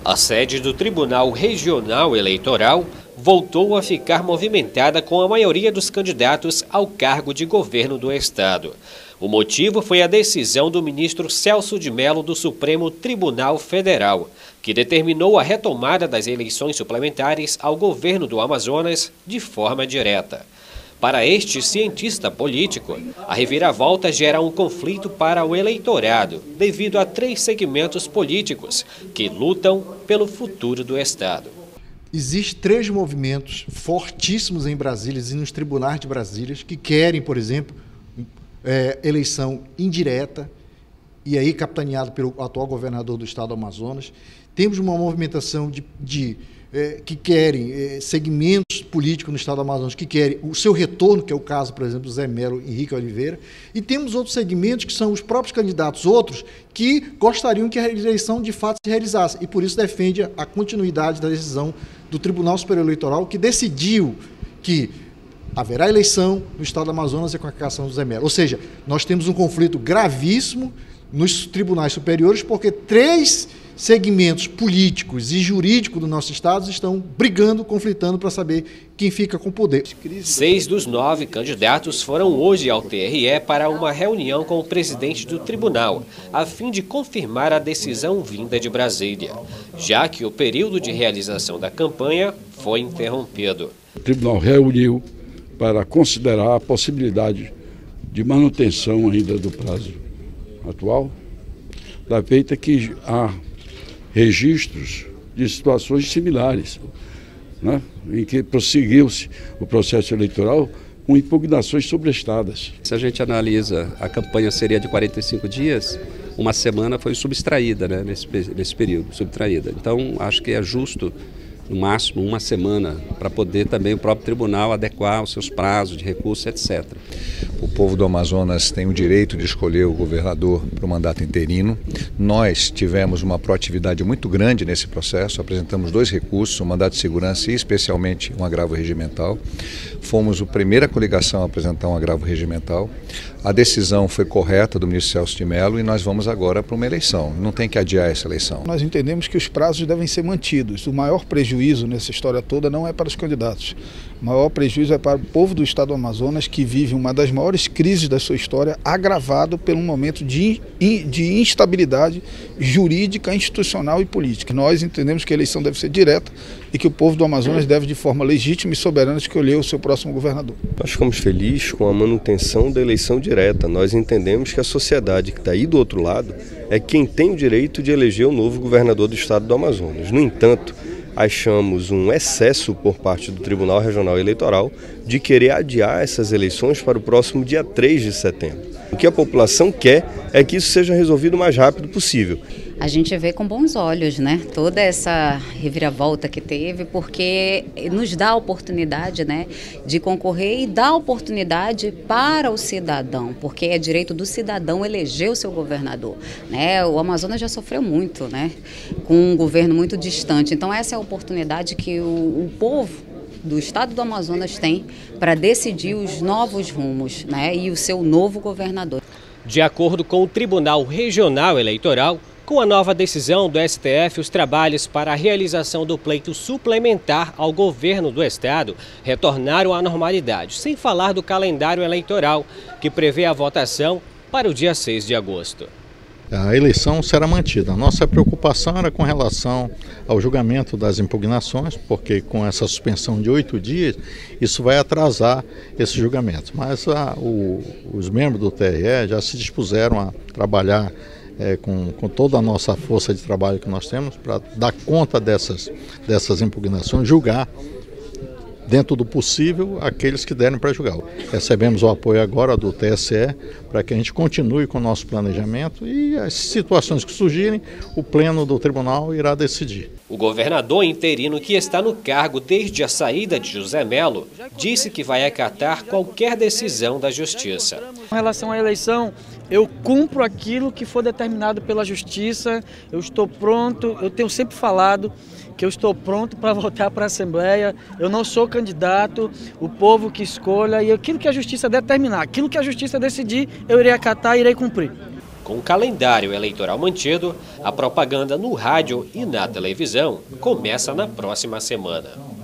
A sede do Tribunal Regional Eleitoral voltou a ficar movimentada com a maioria dos candidatos ao cargo de governo do estado. O motivo foi a decisão do ministro Celso de Mello do Supremo Tribunal Federal, que determinou a retomada das eleições suplementares ao governo do Amazonas de forma direta. Para este cientista político, a reviravolta gera um conflito para o eleitorado, devido a 3 segmentos políticos que lutam pelo futuro do estado. Existem 3 movimentos fortíssimos em Brasília e nos tribunais de Brasília que querem, por exemplo, eleição indireta, e aí capitaneado pelo atual governador do estado do Amazonas. Temos uma movimentação que querem segmentos políticos no estado do Amazonas que querem o seu retorno, que é o caso, por exemplo, do Zé Melo e Henrique Oliveira, e temos outros segmentos que são os próprios candidatos, outros que gostariam que a eleição de fato se realizasse, e por isso defende a continuidade da decisão do Tribunal Superior Eleitoral, que decidiu que haverá eleição no estado do Amazonas e com a cassação do Zé Melo. Ou seja, nós temos um conflito gravíssimo nos tribunais superiores, porque 3 segmentos políticos e jurídicos do nosso estado estão brigando, conflitando para saber quem fica com o poder. 6 dos 9 candidatos foram hoje ao TRE para uma reunião com o presidente do tribunal, a fim de confirmar a decisão vinda de Brasília, já que o período de realização da campanha foi interrompido. O tribunal reuniu para considerar a possibilidade de manutenção ainda do prazo atual, da feita que há registros de situações similares, né, em que prosseguiu-se o processo eleitoral com impugnações sobrestadas. Se a gente analisa, a campanha seria de 45 dias, uma semana foi subtraída, né, nesse período, subtraída. Então, acho que é justo, no máximo, uma semana, para poder também o próprio tribunal adequar os seus prazos de recurso, etc. O povo do Amazonas tem o direito de escolher o governador para o mandato interino. Nós tivemos uma proatividade muito grande nesse processo, apresentamos 2 recursos, um mandato de segurança e especialmente um agravo regimental. Fomos a primeira coligação a apresentar um agravo regimental. A decisão foi correta do ministro Celso de Mello e nós vamos agora para uma eleição. Não tem que adiar essa eleição. Nós entendemos que os prazos devem ser mantidos. O maior prejuízo nessa história toda não é para os candidatos. O maior prejuízo é para o povo do estado do Amazonas, que vive uma das maiores crises da sua história, agravado por um momento de instabilidade jurídica, institucional e política. Nós entendemos que a eleição deve ser direta e que o povo do Amazonas deve, de forma legítima e soberana, escolher o seu próximo governador. Nós ficamos felizes com a manutenção da eleição direta. Nós entendemos que a sociedade que está aí do outro lado é quem tem o direito de eleger o novo governador do estado do Amazonas. No entanto, achamos um excesso por parte do Tribunal Regional Eleitoral de querer adiar essas eleições para o próximo dia 3 de setembro. O que a população quer é que isso seja resolvido o mais rápido possível. A gente vê com bons olhos, né, toda essa reviravolta que teve, porque nos dá a oportunidade, né, de concorrer e dá oportunidade para o cidadão, porque é direito do cidadão eleger o seu governador, né? O Amazonas já sofreu muito, né, com um governo muito distante. Então essa é a oportunidade que o povo do estado do Amazonas tem para decidir os novos rumos, né, e o seu novo governador. De acordo com o Tribunal Regional Eleitoral, com a nova decisão do STF, os trabalhos para a realização do pleito suplementar ao governo do estado retornaram à normalidade, sem falar do calendário eleitoral, que prevê a votação para o dia 6 de agosto. A eleição será mantida. A nossa preocupação era com relação ao julgamento das impugnações, porque com essa suspensão de 8 dias, isso vai atrasar esse julgamento. Mas os membros do TRE já se dispuseram a trabalhar com toda a nossa força de trabalho que nós temos para dar conta dessas impugnações, julgar dentro do possível aqueles que derem para julgar. Recebemos o apoio agora do TSE para que a gente continue com o nosso planejamento e as situações que surgirem, o pleno do tribunal irá decidir. O governador interino, que está no cargo desde a saída de José Melo, disse que vai acatar qualquer decisão da Justiça. Com relação à eleição, eu cumpro aquilo que for determinado pela Justiça, eu estou pronto, eu tenho sempre falado que eu estou pronto para voltar para a Assembleia, eu não sou candidato, o povo que escolha, e aquilo que a Justiça determinar, aquilo que a Justiça decidir, eu irei acatar e irei cumprir. Com o calendário eleitoral mantido, a propaganda no rádio e na televisão começa na próxima semana.